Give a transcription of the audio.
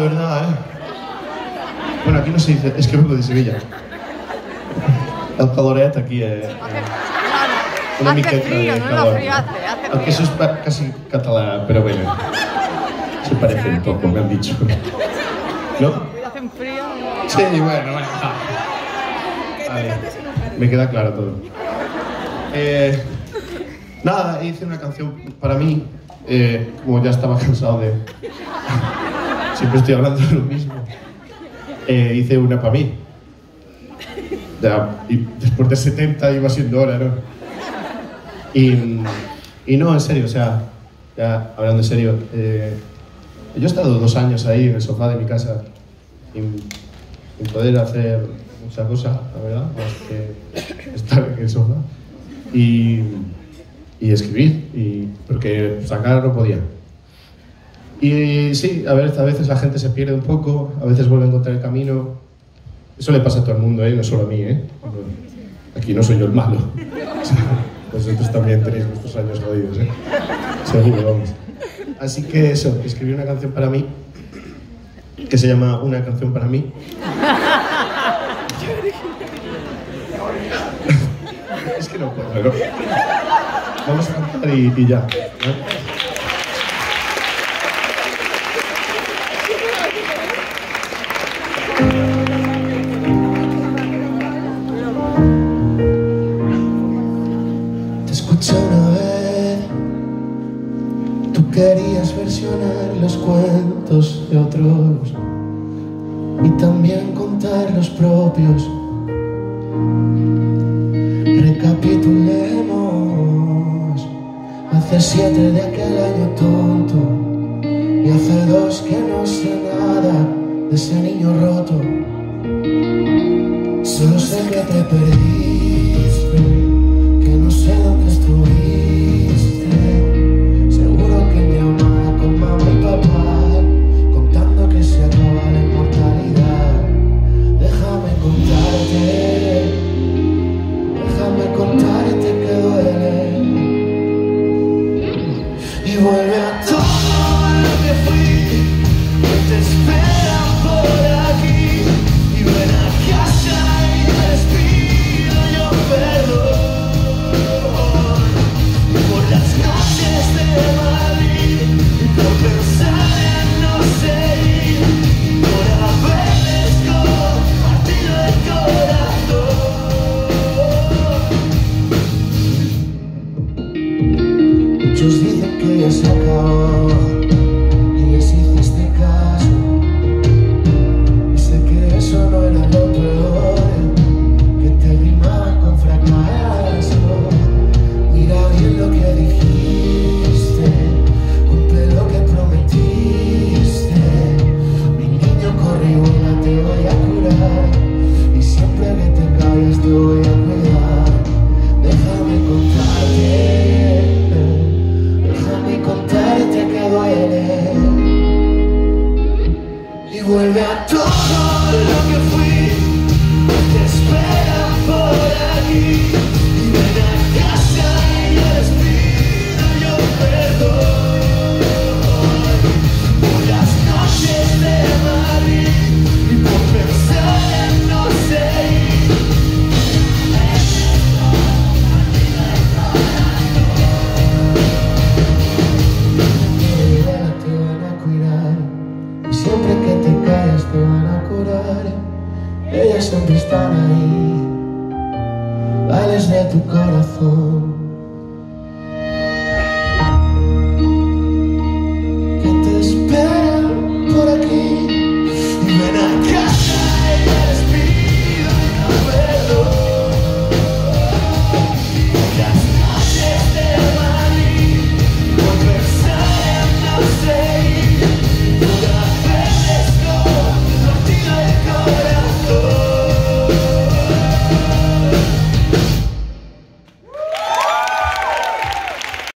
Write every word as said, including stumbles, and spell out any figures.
verdad, ¿eh? Bueno, aquí no se dice, es que vengo de Sevilla. El caloret aquí, eh... Una miqueta de calor. Aunque eso es casi catalán, pero bueno. Se parece un poco, me han dicho. ¿No? Hacen frío. Sí, bueno, bueno. Vale. Me queda claro todo. Eh, nada, hice una canción para mí. Eh, como ya estaba cansado de... Siempre estoy hablando de lo mismo. Eh, hice una para mí. Ya, y después de setenta iba siendo hora, ¿no? Y, y no, en serio, o sea, ya hablando en serio, eh, yo he estado dos años ahí en el sofá de mi casa sin, sin poder hacer mucha cosa, la verdad, más que estar en el sofá y, y escribir, y, porque sacar no podía. Y sí, a veces, a veces la gente se pierde un poco, a veces vuelve a encontrar el camino. Eso le pasa a todo el mundo, ¿eh? No solo a mí, ¿eh? Aquí no soy yo el malo. Vosotros también tenéis vuestros años jodidos, ¿eh? Seguro, vamos. Así que eso, escribí una canción para mí, que se llama Una canción para mí. Es que no puedo, ¿no? Vamos a cantar y, y ya, ¿no? Querías versionar los cuentos de otros y también contar los propios. Recapitulemos, hace siete de aquel año tonto y hace dos que no sé nada de ese niño roto. Solo sé que te perdiste, que no sé dónde estuviste. Contando que se acaba la inmortalidad. Déjame contarte, déjame contarte que duele. Y vuelve a todo lo que fui, que te esperan por aquí. Y ven a casa y les pido yo perdón por las noches de Madrid, por pensar en no seguir, por haberles compartido el corazón. Muchos dicen que ya se acabó y les hiciste caso, y sé que eso no era lo peor, que te rimaba con fracaso. Mira bien lo que dijiste, lo que prometiste. Mi niño, corre y vuela, te voy a curar, y siempre que te caigas te voy a cuidar. Déjame contarte, déjame contarte que duele. Y vuelve a todo lo que fui, te esperan por aquí. Y ven a casa y yo les pido yo perdón de Madrid y por pensar en no seguir. Te van a cuidar y siempre que te callas te van a curar. Ellas siempre están ahí, vales de tu corazón.